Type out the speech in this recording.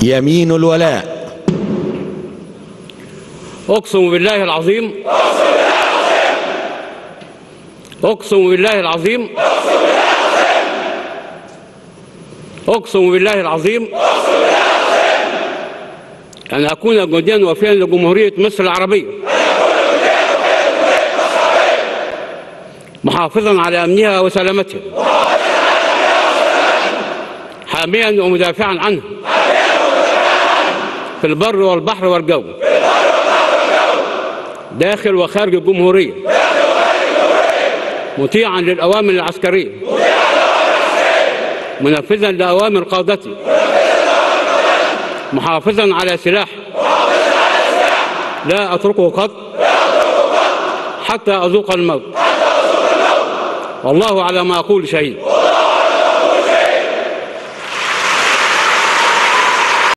يمين الولاء. أقسم بالله العظيم. أقسم بالله العظيم. أقسم بالله العظيم. أن أكون جنديا وفيا لجمهورية مصر العربية، محافظا على أمنها وسلامتها، حاميا ومدافعا عنها في البر والبحر والجو، داخل وخارج الجمهورية، مطيعا للأوامر العسكرية، منفذا لأوامر قادتي، محافظا على سلاحي، لا أتركه قط حتى أذوق الموت، والله على ما أقول شهيد.